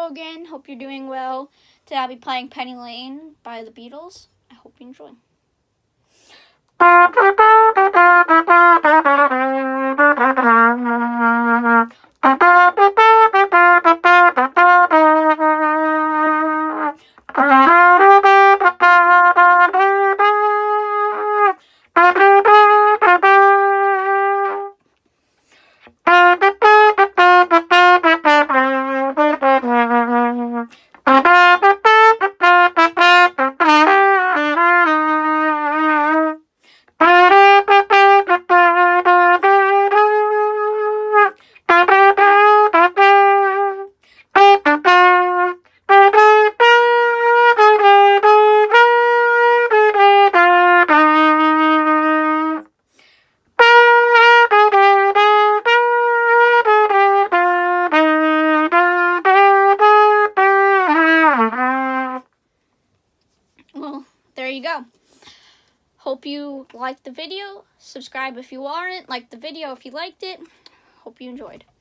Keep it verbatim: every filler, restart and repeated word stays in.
Logan. Hope you're doing well. Today I'll be playing Penny Lane by the Beatles. I hope you enjoy. Well, there you go. Hope you liked the video. Subscribe if you aren't. Like the video if you liked it. Hope you enjoyed.